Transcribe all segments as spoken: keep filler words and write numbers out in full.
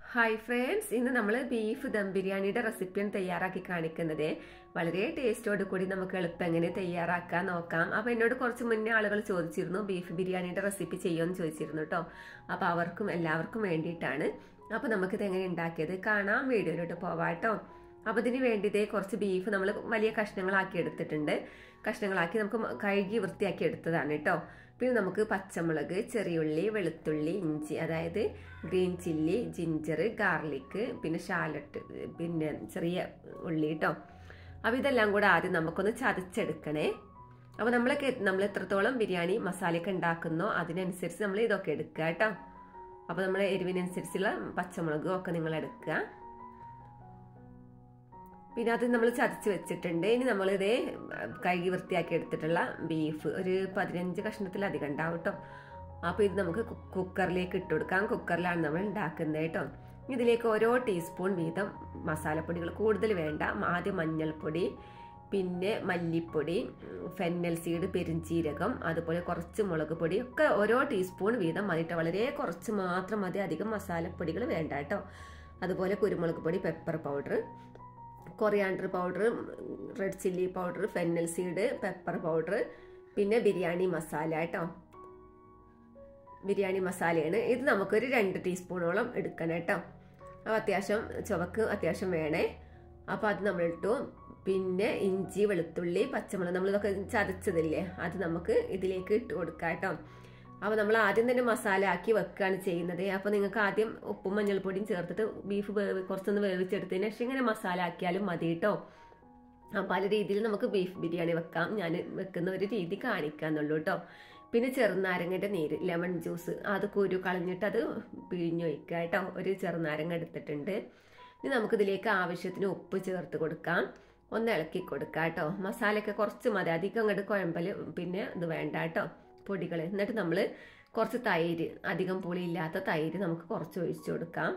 Hi friends, ഇന്ന് നമ്മൾ beef dum ബിരിയാണിയുടെ റെസിപ്പിയാണ് തയ്യാറാക്കി കാണിക്കുന്നത്. വളരെ ടേസ്റ്റോട് കൂടി നമുക്ക് എളുപ്പം എങ്ങനെ തയ്യാറാക്കാൻ നോക്കാം. അപ്പോൾ എന്നോട് കുറച്ച് മുന്നേ ആളുകൾ ചോദിച്ചിരുന്നു ബീഫ് ബിരിയാണിയുടെ റെസിപ്പി ചെയ്യുമെന്ന് ചോദിച്ചിരുന്നു കേട്ടോ. അപ്പോൾ അവർക്കും എല്ലാവർക്കും വേണ്ടിയിട്ടാണ്. അപ്പോൾ നമുക്കിത് എങ്ങനെ ഉണ്ടാക്കിയത് കാണാം, വീഡിയോയിലോട്ട് പോവാം കേട്ടോ. അപ്പോൾ ഇതിന് വേണ്ടിയിട്ട് കുറച്ച് ബീഫ് നമ്മൾ വലിയ കഷ്ണങ്ങളാക്കി എടുത്തിട്ടുണ്ട്. കഷ്ണങ്ങളാക്കി നമുക്ക് കഴുകി വൃത്തിയാക്കി എടുത്തതാണ് കേട്ടോ. പിന്നെ നമുക്ക് പച്ചമുളക്, ചെറിയുള്ളി, വെളുത്തുള്ളി, ഇഞ്ചി, അതായത് ഗ്രീൻ ചില്ലി, ജിഞ്ചർ, ഗാർലിക്ക്, പിന്നെ ഷാലറ്റ്, പിന്നെ ചെറിയ ഉള്ളി കേട്ടോ. അപ്പോൾ ഇതെല്ലാം കൂടെ ആദ്യം നമുക്കൊന്ന് ചതച്ചെടുക്കണേ. അപ്പോൾ നമ്മളൊക്കെ നമ്മൾ എത്രത്തോളം ബിരിയാണി മസാലയൊക്കെ ഉണ്ടാക്കുന്നോ അതിനനുസരിച്ച് നമ്മൾ ഇതൊക്കെ എടുക്കുക കേട്ടോ. അപ്പോൾ നമ്മൾ എരിവിനനുസരിച്ചുള്ള പച്ചമുളകും ഒക്കെ നിങ്ങൾ എടുക്കുക. പിന്നെ അത് നമ്മൾ ചതച്ച് വെച്ചിട്ടുണ്ട്. ഇനി നമ്മളിതേ കഴുകി വൃത്തിയാക്കി എടുത്തിട്ടുള്ള ബീഫ് ഒരു പതിനഞ്ച് കഷ്ണത്തിലധികം ഉണ്ടാവും കേട്ടോ. അപ്പോൾ ഇത് നമുക്ക് കുക്കറിലേക്ക് ഇട്ട് കൊടുക്കാം. കുക്കറിലാണ് നമ്മൾ ഉണ്ടാക്കുന്നത് കേട്ടോ. ഇതിലേക്ക് ഓരോ ടീസ്പൂൺ വീതം മസാലപ്പൊടികൾ, കൂടുതൽ വേണ്ട. ആദ്യം മഞ്ഞൾപ്പൊടി, പിന്നെ മല്ലിപ്പൊടി, ഫെന്നൽ സീഡ്, പെരിഞ്ചീരകം, അതുപോലെ കുറച്ച് മുളക് പൊടി ഒക്കെ ഓരോ ടീസ്പൂൺ വീതം മതിട്ടോ. വളരെ കുറച്ച് മാത്രം മതി, അധികം മസാലപ്പൊടികൾ വേണ്ട കേട്ടോ. അതുപോലെ കുരുമുളക് പൊടി, pepper powder, coriander powder, red chilli powder, fennel seed, pepper powder, പിന്നെ ബിരിയാണി മസാല കേട്ടോ. ബിരിയാണി മസാലയാണ് ഇത്. നമുക്കൊരു രണ്ട് ടീസ്പൂണോളം എടുക്കണം കേട്ടോ. അപ്പോൾ അത്യാവശ്യം ചുവക്ക് അത്യാവശ്യം വേണേ. അപ്പോൾ അത് നമ്മൾ ഇട്ടു. പിന്നെ ഇഞ്ചി, വെളുത്തുള്ളി, പച്ചമുളക് നമ്മളിതൊക്കെ ചതച്ചതില്ലേ, അത് നമുക്ക് ഇതിലേക്ക് ഇട്ട് കൊടുക്കാം കേട്ടോ. അപ്പോൾ നമ്മൾ ആദ്യം തന്നെ മസാല ആക്കി വെക്കുകയാണ് ചെയ്യുന്നത്. അപ്പോൾ നിങ്ങൾക്ക് ആദ്യം ഉപ്പും മഞ്ഞൾപ്പൊടിയും ചേർത്തിട്ട് ബീഫ് വേവ് കുറച്ചൊന്ന് വേവിച്ചെടുത്തതിന് ശേഷം ഇങ്ങനെ മസാല ആക്കിയാലും മതി കേട്ടോ. പല രീതിയിൽ നമുക്ക് ബീഫ് ബിരിയാണി വെക്കാം. ഞാൻ വെക്കുന്ന ഒരു രീതി കാണിക്കാന്നുള്ളൂ കേട്ടോ. പിന്നെ ചെറുനാരങ്ങയുടെ നീര്, ലെമൺ ജ്യൂസ്, അത് കുരു കളഞ്ഞിട്ട് അത് പിഴിഞ്ഞു വയ്ക്കുക കേട്ടോ. ഒരു ചെറുനാരങ്ങ എടുത്തിട്ടുണ്ട്. ഇനി നമുക്കിതിലേക്ക് ആവശ്യത്തിന് ഉപ്പ് ചേർത്ത് കൊടുക്കാം. ഒന്ന് ഇളക്കി കൊടുക്കാം കേട്ടോ. മസാലയൊക്കെ കുറച്ച് മതി, അധികം അങ്ങോട്ട് കുഴമ്പല് പിന്നെ ഇത് വേണ്ട കേട്ടോ, പൊടികൾ. എന്നിട്ട് നമ്മൾ കുറച്ച് തൈര്, അധികം പുളിയില്ലാത്ത തൈര് നമുക്ക് കുറച്ച് ഒഴിച്ചു കൊടുക്കാം.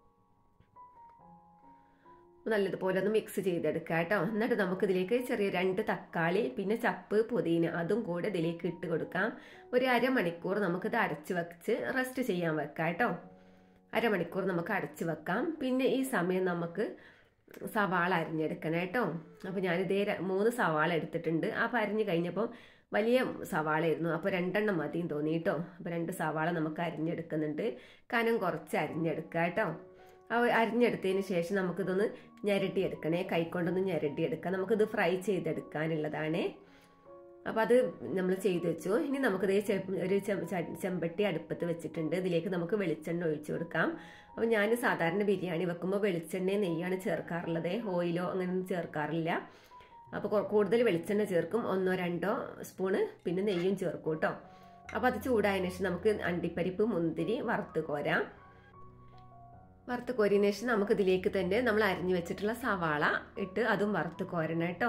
നല്ലതുപോലെ ഒന്ന് മിക്സ് ചെയ്തെടുക്കാം കേട്ടോ. എന്നിട്ട് നമുക്ക് ഇതിലേക്ക് ചെറിയ രണ്ട് തക്കാളി, പിന്നെ ചപ്പ്, പുതിന, അതും കൂടെ ഇതിലേക്ക് ഇട്ട് കൊടുക്കാം. ഒരു അരമണിക്കൂർ നമുക്കിത് അരച്ച് വെച്ച് റെസ്റ്റ് ചെയ്യാൻ വെക്കാം കേട്ടോ. അരമണിക്കൂർ നമുക്ക് അടച്ച് വെക്കാം. പിന്നെ ഈ സമയം നമുക്ക് സവാള അരിഞ്ഞെടുക്കണം കേട്ടോ. അപ്പോൾ ഞാനിതേ മൂന്ന് സവാള എടുത്തിട്ടുണ്ട്. അപ്പോൾ അരിഞ്ഞ് കഴിഞ്ഞപ്പോൾ വലിയ സവാളയായിരുന്നു, അപ്പോൾ രണ്ടെണ്ണം മതിയും തോന്നി കേട്ടോ. അപ്പോൾ രണ്ട് സവാള നമുക്ക് അരിഞ്ഞെടുക്കുന്നുണ്ട്. കനം കുറച്ച് അരിഞ്ഞെടുക്കുക കേട്ടോ. അരിഞ്ഞെടുത്തതിന് ശേഷം നമുക്കിതൊന്ന് ഞെരട്ടിയെടുക്കണേ. കൈക്കൊണ്ടൊന്ന് ഞെരട്ടിയെടുക്കാം. നമുക്കിത് ഫ്രൈ ചെയ്തെടുക്കാനുള്ളതാണ്. അപ്പോൾ അത് നമ്മൾ ചെയ്ത് വെച്ചു. ഇനി നമുക്കിത് ഒരു ചെമ്പട്ടി അടുപ്പത്ത് വെച്ചിട്ടുണ്ട്. ഇതിലേക്ക് നമുക്ക് വെളിച്ചെണ്ണ ഒഴിച്ചു കൊടുക്കാം. അപ്പോൾ ഞാൻ സാധാരണ ബിരിയാണി വെക്കുമ്പോൾ വെളിച്ചെണ്ണ നെയ്യാണ് ചേർക്കാറുള്ളത്, ഓയിലോ അങ്ങനെയൊന്നും ചേർക്കാറില്ല. അപ്പോൾ കൂടുതൽ വെളിച്ചെണ്ണ ചേർക്കും, ഒന്നോ രണ്ടോ സ്പൂണ് പിന്നെ നെയ്യും ചേർക്കും കേട്ടോ. അപ്പോൾ അത് ചൂടായതിനു ശേഷം നമുക്ക് അണ്ടിപ്പരിപ്പ്, മുന്തിരി വറുത്ത് കോരാം. വറുത്ത് കോരിയതിനു ശേഷം നമുക്ക് ഇതിലേക്ക് തന്നെ നമ്മൾ അരിഞ്ഞു വെച്ചിട്ടുള്ള സവാള ഇട്ട് അതും വറുത്ത് കോരണം കേട്ടോ.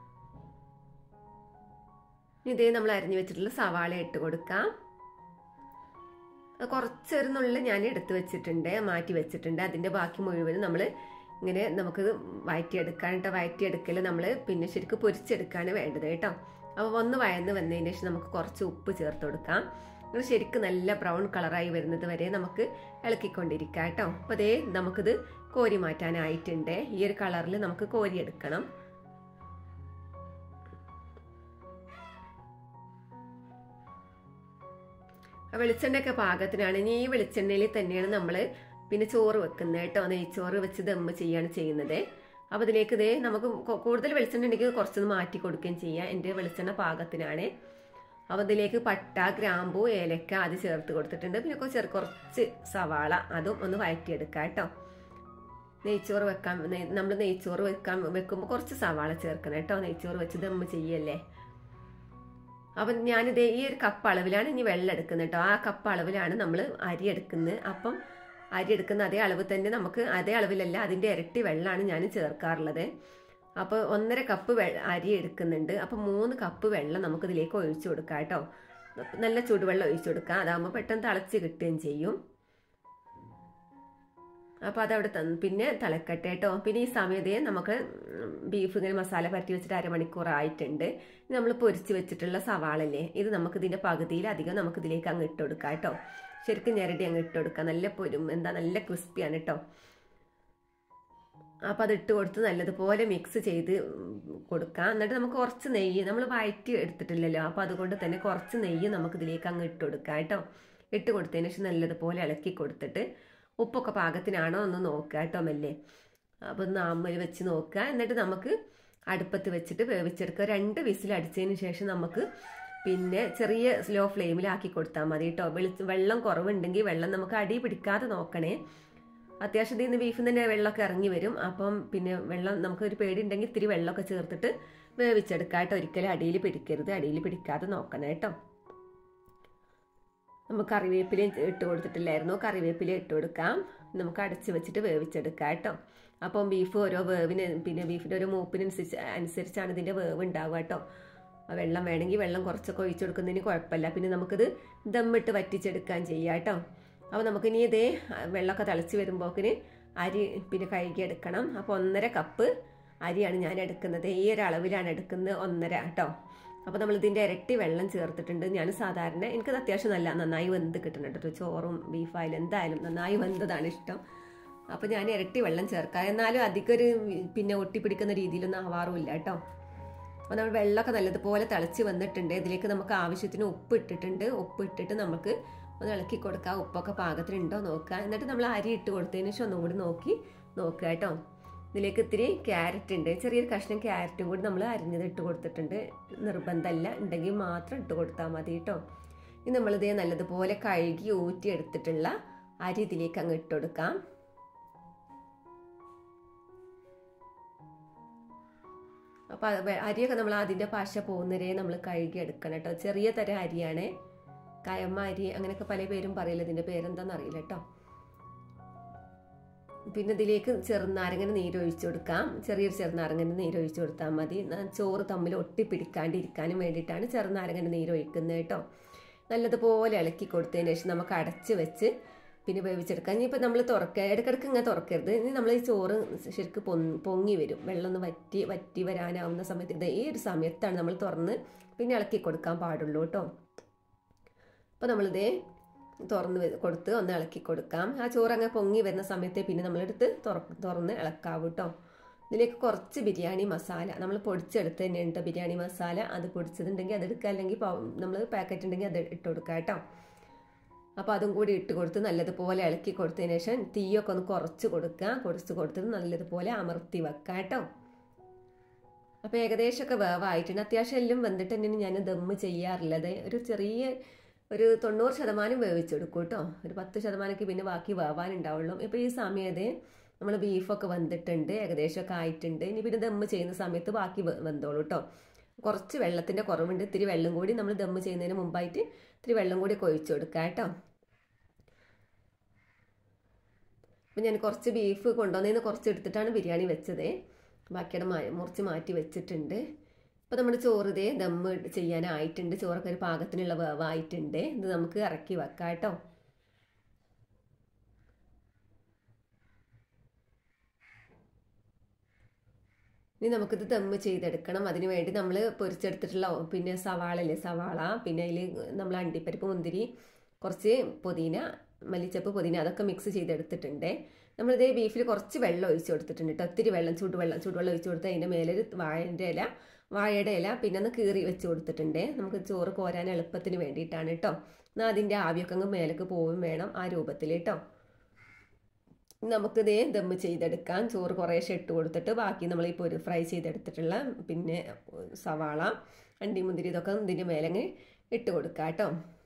ഇതേ നമ്മൾ അരിഞ്ഞു വെച്ചിട്ടുള്ള സവാള ഇട്ട് കൊടുക്കാം. കുറച്ചൊരു നുള്ളിൽ ഞാൻ എടുത്ത് വെച്ചിട്ടുണ്ട്, മാറ്റി വെച്ചിട്ടുണ്ട്. അതിൻ്റെ ബാക്കി മുഴുവനും നമ്മൾ ഇങ്ങനെ നമുക്ക് വഴറ്റിയെടുക്കാൻ കേട്ടോ. വഴറ്റിയെടുക്കൽ നമ്മൾ പിന്നെ ശരിക്കും പൊരിച്ചെടുക്കാണ് വേണ്ടത് കേട്ടോ. അപ്പോൾ ഒന്ന് വഴന്ന് വന്നതിന് ശേഷം നമുക്ക് കുറച്ച് ഉപ്പ് ചേർത്ത് കൊടുക്കാം. ഇത് ശരിക്കും നല്ല ബ്രൗൺ കളറായി വരുന്നത് വരെ നമുക്ക് ഇളക്കിക്കൊണ്ടിരിക്കാം കേട്ടോ. അപ്പോൾ അതേ നമുക്കിത് കോരി മാറ്റാനായിട്ടുണ്ട്. ഈ ഒരു കളറിൽ നമുക്ക് കോരിയെടുക്കണം. വെളിച്ചെണ്ണയൊക്കെ പാകത്തിനാണ്. ഇനി ഈ വെളിച്ചെണ്ണയിൽ തന്നെയാണ് നമ്മൾ പിന്നെ ചോറ് വെക്കുന്നത് കേട്ടോ. നെയ്ച്ചോറ് വെച്ച് ദമ്മ് ചെയ്യാണ് ചെയ്യുന്നത്. അപ്പോൾ ഇതിലേക്ക് ഇതേ നമുക്ക് കൂടുതൽ വെളിച്ചെണ്ണ ഉണ്ടെങ്കിൽ കുറച്ചൊന്ന് മാറ്റി കൊടുക്കുകയും ചെയ്യാം. എൻ്റെ വെളിച്ചെണ്ണ പാകത്തിനാണ്. അപ്പോൾ ഇതിലേക്ക് പട്ട, ഗ്രാമ്പൂ, ഏലക്ക അത് ചേർത്ത് കൊടുത്തിട്ടുണ്ട്. പിന്നെ ചെറു കുറച്ച് സവാള അതും ഒന്ന് വഴറ്റിയെടുക്കാം കേട്ടോ. നെയ്ച്ചോറ് വെക്കാൻ നമ്മൾ നെയ്ച്ചോറ് വെക്കാൻ വെക്കുമ്പോൾ കുറച്ച് സവാള ചേർക്കണം കേട്ടോ. നെയ്ച്ചോറ് വെച്ച് ദമ്മ് ചെയ്യല്ലേ. അപ്പം ഞാനിതേ ഈ ഒരു കപ്പ് അളവിലാണ് ഇനി വെള്ളം എടുക്കുന്നത് കേട്ടോ. ആ കപ്പ് അളവിലാണ് നമ്മൾ അരി എടുക്കുന്നത്. അപ്പം അരി എടുക്കുന്ന അതേ അളവ് തന്നെ നമുക്ക് അതേ അളവിലല്ല, അതിൻ്റെ ഇരട്ടി വെള്ളമാണ് ഞാൻ ചേർക്കാറുള്ളത്. അപ്പോൾ ഒന്നര കപ്പ് അരി എടുക്കുന്നുണ്ട്. അപ്പം മൂന്ന് കപ്പ് വെള്ളം നമുക്കിതിലേക്ക് ഒഴിച്ചു കൊടുക്കാം കേട്ടോ. നല്ല ചൂടുവെള്ളം ഒഴിച്ചു കൊടുക്കാം. അതാകുമ്പോൾ പെട്ടെന്ന് തിളച്ച് കിട്ടുകയും ചെയ്യും. അപ്പോൾ അതവിടെ തന്നു പിന്നെ തിളക്കട്ടെ കേട്ടോ. പിന്നെ ഈ സമയത്തേ നമുക്ക് ബീഫ് ഇങ്ങനെ മസാല പരട്ടി വെച്ചിട്ട് അരമണിക്കൂർ ആയിട്ടുണ്ട്. നമ്മൾ പൊരിച്ച് വെച്ചിട്ടുള്ള സവാളല്ലേ, ഇത് നമുക്ക് ഇതിൻ്റെ പകുതിയിലധികം നമുക്ക് ഇതിലേക്ക് അങ്ങ് ഇട്ട് കൊടുക്കാം കേട്ടോ. ശരിക്കും ഞെരടി അങ്ങ് ഇട്ട് കൊടുക്കുക. നല്ല പൊരും എന്താ നല്ല ക്രിസ്പിയാണ് കേട്ടോ. അപ്പോൾ അത് ഇട്ട് കൊടുത്ത് നല്ലതുപോലെ മിക്സ് ചെയ്ത് കൊടുക്കാം. എന്നിട്ട് നമുക്ക് കുറച്ച് നെയ്യ്, നമ്മൾ വഴറ്റി എടുത്തിട്ടില്ലല്ലോ, അപ്പോൾ അതുകൊണ്ട് തന്നെ കുറച്ച് നെയ്യ് നമുക്ക് ഇതിലേക്ക് അങ്ങ് ഇട്ട് കൊടുക്കാം കേട്ടോ. ഇട്ട് കൊടുത്തതിന് ശേഷം നല്ലതുപോലെ ഇളക്കി കൊടുത്തിട്ട് ഉപ്പൊക്കെ പാകത്തിനാണോ ഒന്ന് നോക്കുക കേട്ടോ മെല്ലെ. അപ്പോൾ ഒന്ന് ആമ്മൽ വെച്ച് നോക്കുക. എന്നിട്ട് നമുക്ക് അടുപ്പത്ത് വെച്ചിട്ട് വേവിച്ചെടുക്കുക. രണ്ട് വിസിൽ അടിച്ചതിന് ശേഷം നമുക്ക് പിന്നെ ചെറിയ സ്ലോ ഫ്ലെയിമിലാക്കി കൊടുത്താൽ മതി കേട്ടോ. വെളിച്ച വെള്ളം കുറവുണ്ടെങ്കിൽ വെള്ളം നമുക്ക് അടി പിടിക്കാതെ നോക്കണേ. അത്യാവശ്യം ഇതിൽ നിന്ന് ബീഫിൽ തന്നെ വെള്ളമൊക്കെ ഇറങ്ങി വരും. അപ്പം പിന്നെ വെള്ളം നമുക്ക് ഒരു പേടി ഉണ്ടെങ്കിൽ ഇത്തിരി വെള്ളമൊക്കെ ചേർത്തിട്ട് വേവിച്ചെടുക്കാം കേട്ടോ. ഒരിക്കലും അടിയിൽ പിടിക്കരുത്, അടിയിൽ പിടിക്കാതെ നോക്കണം കേട്ടോ. നമുക്ക് കറിവേപ്പിലയും ഇട്ട് കൊടുത്തിട്ടില്ലായിരുന്നു, കറിവേപ്പില ഇട്ട് കൊടുക്കാം. നമുക്ക് അടച്ച് വെച്ചിട്ട് വേവിച്ചെടുക്കാം കേട്ടോ. അപ്പം ബീഫ് ഓരോ വേവിന് പിന്നെ ബീഫിൻ്റെ ഓരോ മൂപ്പിനനുസരിച്ച് അനുസരിച്ചാണ് ഇതിൻ്റെ വേവ് ഉണ്ടാവുക കേട്ടോ. വെള്ളം വേണമെങ്കിൽ വെള്ളം കുറച്ചൊക്കെ ഒഴിച്ചു കൊടുക്കുന്നതിന് കുഴപ്പമില്ല. പിന്നെ നമുക്കിത് ദമ്മിട്ട് വറ്റിച്ചെടുക്കാൻ ചെയ്യാം കേട്ടോ. അപ്പോൾ നമുക്കിനി ഇതേ വെള്ളമൊക്കെ തിളച്ച് വരുമ്പോക്കിന് അരി പിന്നെ കഴുകിയെടുക്കണം. അപ്പോൾ ഒന്നര കപ്പ് അരിയാണ് ഞാൻ എടുക്കുന്നത്. ഈ ഒരു അളവിലാണ് എടുക്കുന്നത്, ഒന്നര കേട്ടോ. അപ്പോൾ നമ്മൾ ഇതിൻ്റെ ഇരട്ടി വെള്ളം ചേർത്തിട്ടുണ്ട്. ഞാൻ സാധാരണ എനിക്കത് അത്യാവശ്യം നല്ല നന്നായി വെന്ത് കിട്ടുന്നുണ്ട് കേട്ടോ. ചോറും ബീഫായാലും എന്തായാലും നന്നായി വെന്തതാണ് ഇഷ്ടം. അപ്പോൾ ഞാൻ ഇരട്ടി വെള്ളം ചേർക്കാം. എന്നാലും അധികം ഒരു പിന്നെ ഒട്ടിപ്പിടിക്കുന്ന രീതിയിലൊന്നും ആവാറുമില്ല കേട്ടോ. അപ്പോൾ നമ്മൾ വെള്ളമൊക്കെ നല്ലതുപോലെ തിളച്ച് വന്നിട്ടുണ്ട്. ഇതിലേക്ക് നമുക്ക് ആവശ്യത്തിന് ഉപ്പ് ഇട്ടിട്ടുണ്ട്. ഉപ്പ് ഇട്ടിട്ട് നമുക്ക് ഒന്ന് ഇളക്കി കൊടുക്കുക. ഉപ്പൊക്കെ പാകത്തിനുണ്ടോ നോക്കുക. എന്നിട്ട് നമ്മൾ അരി ഇട്ട് കൊടുത്തതിന് ശേഷം ഒന്നും കൂടി നോക്കി നോക്കുക കേട്ടോ. ഇതിലേക്ക് ഇത്തിരി ക്യാരറ്റ് ഉണ്ട്, ചെറിയൊരു കഷ്ണം ക്യാരറ്റും കൂടി നമ്മൾ അരിഞ്ഞത് ഇട്ട് കൊടുത്തിട്ടുണ്ട്. നിർബന്ധമല്ല, ഉണ്ടെങ്കിൽ മാത്രം ഇട്ട് കൊടുത്താൽ മതി കേട്ടോ. ഇനി നമ്മളിതേ നല്ലതുപോലെ കഴുകി ഊറ്റി എടുത്തിട്ടുള്ള അരി ഇതിലേക്ക് അങ്ങ് ഇട്ട് കൊടുക്കാം. അപ്പോൾ അരിയൊക്കെ നമ്മൾ അതിൻ്റെ പശ പോകുന്നവരെ നമ്മൾ കഴുകി എടുക്കണം കേട്ടോ. ചെറിയ തരം അരിയാണ്, കയമ്മ അരി അങ്ങനെയൊക്കെ പല പേരും പറയില്ല, ഇതിൻ്റെ പേരെന്താണെന്ന് അറിയില്ല കേട്ടോ. പിന്നെ ഇതിലേക്ക് ചെറുനാരങ്ങനെ നീരൊഴിച്ചു കൊടുക്കാം. ചെറിയൊരു ചെറുനാരങ്ങനെ നീരൊഴിച്ചു കൊടുത്താൽ മതി. ചോറ് തമ്മിൽ ഒട്ടിപ്പിടിക്കാണ്ടിരിക്കാനും വേണ്ടിയിട്ടാണ് ചെറുനാരങ്ങനെ നീരൊഴിക്കുന്നത് കേട്ടോ. നല്ലതുപോലെ ഇളക്കി കൊടുത്തതിന് ശേഷം നമുക്ക് അടച്ച് വെച്ച് പിന്നെ വേവിച്ചെടുക്കാം. ഇനിയിപ്പോൾ നമ്മൾ തുറക്കുക, ഇടയ്ക്കിടയ്ക്ക് ഇങ്ങനെ തുറക്കരുത്. ഇനി നമ്മൾ ഈ ചോറ് ശരിക്കും പൊങ്ങി പൊങ്ങി വരും. വെള്ളം ഒന്ന് വറ്റി വറ്റി വരാനാവുന്ന സമയത്ത് ഇത് ഈ ഒരു സമയത്താണ് നമ്മൾ തുറന്ന് പിന്നെ ഇളക്കി കൊടുക്കാൻ പാടുള്ളൂ കേട്ടോ. അപ്പോൾ നമ്മളിതേ തുറന്ന് കൊടുത്ത് ഒന്ന് ഇളക്കി കൊടുക്കാം. ആ ചോറ് അങ്ങനെ പൊങ്ങി വരുന്ന സമയത്ത് പിന്നെ നമ്മളെടുത്ത് തുറ തുറന്ന് ഇളക്കാവും കേട്ടോ. ഇതിലേക്ക് കുറച്ച് ബിരിയാണി മസാല നമ്മൾ പൊടിച്ചെടുത്ത് തന്നെയുണ്ട്. ബിരിയാണി മസാല അത് പൊടിച്ചതുണ്ടെങ്കിൽ അതെടുക്കുക, അല്ലെങ്കിൽ നമ്മൾ പാക്കറ്റ് ഉണ്ടെങ്കിൽ അത് ഇട്ട് കൊടുക്കുക കേട്ടോ. അപ്പോൾ അതും കൂടി ഇട്ട് കൊടുത്ത് നല്ലതുപോലെ ഇളക്കി കൊടുത്തതിന് ശേഷം തീയൊക്കെ ഒന്ന് കുറച്ച് കൊടുക്കുക. കുറച്ച് കൊടുത്തിട്ട് നല്ലതുപോലെ അമർത്തി വെക്കാം കേട്ടോ. അപ്പോൾ ഏകദേശമൊക്കെ വേവായിട്ടുണ്ട്. അത്യാവശ്യം എല്ലാം വെന്തിട്ട് തന്നെയാണ് ഞാൻ ദമ്മ് ചെയ്യാറുള്ളത്. ഒരു ചെറിയ ഒരു തൊണ്ണൂറ് ശതമാനം വേവിച്ചെടുക്കും കേട്ടോ. ഒരു പത്ത് ശതമാനമൊക്കെ പിന്നെ ബാക്കി വേവാനുണ്ടാവുള്ളൂ. ഇപ്പോൾ ഈ സമയത്ത് നമ്മൾ ബീഫൊക്കെ വെന്തിട്ടുണ്ട്, ഏകദേശമൊക്കെ ആയിട്ടുണ്ട്. ഇനി പിന്നെ ദമ്മ് ചെയ്യുന്ന സമയത്ത് ബാക്കി വെന്തോളൂ കേട്ടോ. കുറച്ച് വെള്ളത്തിൻ്റെ കുറവുണ്ട്. ഇത്തിരി വെള്ളം കൂടി നമ്മൾ ദമ്മ് ചെയ്യുന്നതിന് മുമ്പായിട്ട് ഇത്തിരി വെള്ളം കൂടി ഒഴിച്ചു കൊടുക്കാം കേട്ടോ. അപ്പം ഞാൻ കുറച്ച് ബീഫ് കൊണ്ടുവന്നതിന് കുറച്ച് എടുത്തിട്ടാണ് ബിരിയാണി വെച്ചത്. ബാക്കിയുടെ മുറിച്ച് മാറ്റി വെച്ചിട്ടുണ്ട്. അപ്പോൾ നമ്മുടെ ചോറ് ഇതേ ദമ്മ് ചെയ്യാനായിട്ടുണ്ട്. ചോറൊക്കെ ഒരു പാകത്തിനുള്ള വേവായിട്ടുണ്ട്. ഇത് നമുക്ക് ഇറക്കി വെക്കാം കേട്ടോ. ഇനി നമുക്കിത് ദമ്മ് ചെയ്തെടുക്കണം. അതിന് വേണ്ടി നമ്മൾ പൊരിച്ചെടുത്തിട്ടുള്ള പിന്നെ സവാളല്ലേ, സവാള പിന്നെ അതിൽ നമ്മൾ അണ്ടിപ്പരിപ്പ്, മുന്തിരി, കുറച്ച് പുതിന, മല്ലിച്ചപ്പ്, പുതിന അതൊക്കെ മിക്സ് ചെയ്തെടുത്തിട്ടുണ്ട്. നമ്മളിതേ ബീഫിൽ കുറച്ച് വെള്ളം ഒഴിച്ച് കൊടുത്തിട്ടുണ്ട് കേട്ടോ. ഒത്തിരി വെള്ളം, ചൂടുവെള്ളം ചൂടുവെള്ളം ഒഴിച്ച് കൊടുത്ത് അതിൻ്റെ മേലൊരു വാഴൻ്റെ ഇല വാഴയുടെ ഇല പിന്നെ ഒന്ന് കീറി വെച്ച് കൊടുത്തിട്ടുണ്ട്. നമുക്ക് ചോറ് കോരാൻ എളുപ്പത്തിന് വേണ്ടിയിട്ടാണ് കേട്ടോ. എന്നാൽ അതിൻ്റെ ആവിയൊക്കെ അങ്ങ് മേലേക്ക് പോവും വേണം, ആ രൂപത്തിൽ കേട്ടോ. നമുക്കിതേ ദമ്മ് ചെയ്തെടുക്കാം. ചോറ് കുറേശ്ശെ ഇട്ട് കൊടുത്തിട്ട് ബാക്കി നമ്മൾ ഇപ്പോൾ ഒരു ഫ്രൈ ചെയ്തെടുത്തിട്ടുള്ള പിന്നെ സവാള, അണ്ടി, മുന്തിരി ഇതൊക്കെ ഇതിൻ്റെ മേലങ്ങ് ഇട്ട് കൊടുക്കാം കേട്ടോ.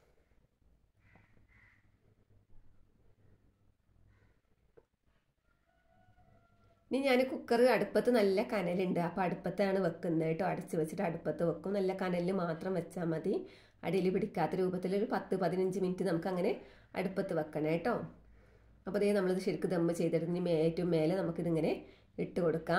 ഇനി ഞാൻ കുക്കർ അടുപ്പത്ത് നല്ല കനലുണ്ട്. അപ്പോൾ അടുപ്പത്താണ് വെക്കുന്നത് കേട്ടോ. അടച്ച് വെച്ചിട്ട് അടുപ്പത്ത് വെക്കും. നല്ല കനലിൽ മാത്രം വെച്ചാൽ മതി. അടിയിൽ പിടിക്കാത്ത രൂപത്തിൽ ഒരു പത്ത് പതിനഞ്ച് മിനിറ്റ് നമുക്ക് അങ്ങനെ അടുപ്പത്ത് വെക്കണം കേട്ടോ. അപ്പോൾ അതേ നമ്മളിത് ശരിക്കും ദമ്മ് ചെയ്തെടുത്ത് ഇനി ഏറ്റവും മേലെ നമുക്കിതിങ്ങനെ ഇട്ട് കൊടുക്കാം.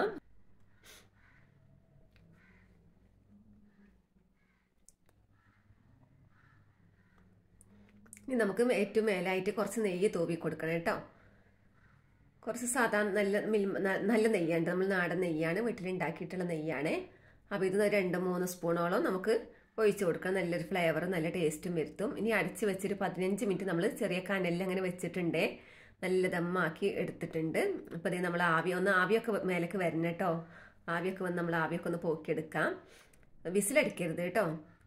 ഇനി നമുക്ക് ഏറ്റവും മേലായിട്ട് കുറച്ച് നെയ്യ് തൂവി കൊടുക്കണം കേട്ടോ. കുറച്ച് സാധാരണ നല്ല നല്ല നെയ്യാണ്, നമ്മൾ നാടൻ നെയ്യാണ്, വീട്ടിലുണ്ടാക്കിയിട്ടുള്ള നെയ്യാണ്. അപ്പോൾ ഇത് രണ്ട് മൂന്ന് സ്പൂണോളം നമുക്ക് ഒഴിച്ചു കൊടുക്കണം. നല്ലൊരു ഫ്ലേവർ നല്ല ടേസ്റ്റും വരുത്തും. ഇനി അടച്ച് വെച്ചൊരു പതിനഞ്ച് മിനിറ്റ് നമ്മൾ ചെറിയ കനലിൽ അങ്ങനെ വെച്ചിട്ടുണ്ട്. നല്ല ദമ്മാക്കി എടുത്തിട്ടുണ്ട്. അപ്പോൾ ഇത് നമ്മൾ ആവി ഒന്ന് ആവിയൊക്കെ മേലേക്ക് വരണം കേട്ടോ. ആവിയൊക്കെ വന്ന് നമ്മൾ ആവിയൊക്കെ ഒന്ന് പോക്കിയെടുക്കാം. വിസിലടിക്കരുത് കേട്ടോ.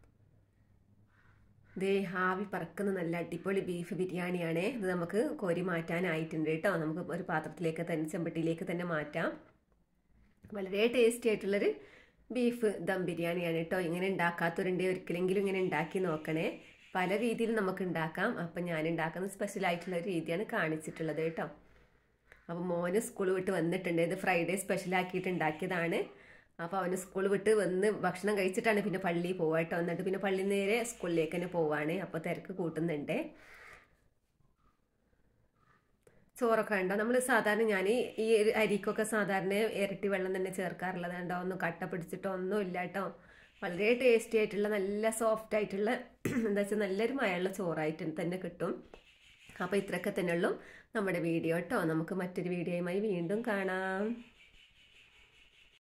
ദേ ആവി പറക്കുന്ന നല്ല അടിപൊളി ബീഫ് ബിരിയാണിയാണ്. ഇത് നമുക്ക് കോരി മാറ്റാനായിട്ടുണ്ട് കേട്ടോ. നമുക്ക് ഒരു പാത്രത്തിലേക്ക് തന്നെ ചെമ്പട്ടിയിലേക്ക് തന്നെ മാറ്റാം. വളരെ ടേസ്റ്റി ആയിട്ടുള്ളൊരു ബീഫ് ദം ബിരിയാണിയാണ് കേട്ടോ. ഇങ്ങനെ ഉണ്ടാക്കാത്തവരുണ്ട്, ഒരിക്കലെങ്കിലും ഇങ്ങനെ ഉണ്ടാക്കി നോക്കണേ. പല രീതിയിൽ നമുക്ക് ഉണ്ടാക്കാം. അപ്പം ഞാൻ ഉണ്ടാക്കുന്ന സ്പെഷ്യലായിട്ടുള്ള രീതിയാണ് കാണിച്ചിട്ടുള്ളത് കേട്ടോ. അപ്പോൾ മോന് സ്കൂൾ വിട്ട് വന്നിട്ടുണ്ട്. ഇത് ഫ്രൈഡേ സ്പെഷ്യലാക്കിയിട്ട് ഉണ്ടാക്കിയതാണ്. അപ്പോൾ അവന് സ്കൂൾ വിട്ട് വന്ന് ഭക്ഷണം കഴിച്ചിട്ടാണ് പിന്നെ പള്ളിയിൽ പോവുക കേട്ടോ. എന്നിട്ട് പിന്നെ പള്ളി നേരെ സ്കൂളിലേക്ക് തന്നെ പോവാണ്. അപ്പോൾ തിരക്ക് കൂട്ടുന്നുണ്ട്. ചോറൊക്കെ ഉണ്ടോ? നമ്മൾ സാധാരണ ഞാൻ ഈ അരിക്കൊക്കെ സാധാരണ ഇരട്ടി വെള്ളം തന്നെ ചേർക്കാറുള്ളത് ഉണ്ടോ. ഒന്നും കട്ട പിടിച്ചിട്ടോ ഒന്നും ഇല്ല കേട്ടോ. വളരെ ടേസ്റ്റി ആയിട്ടുള്ള നല്ല സോഫ്റ്റ് ആയിട്ടുള്ള എന്താ വെച്ചാൽ നല്ലൊരു മയമുള്ള ചോറായിട്ട് തന്നെ കിട്ടും. അപ്പോൾ ഇത്രയൊക്കെ തന്നെ ഉള്ളൂ നമ്മുടെ വീഡിയോ കേട്ടോ. നമുക്ക് മറ്റൊരു വീഡിയോയുമായി വീണ്ടും കാണാം.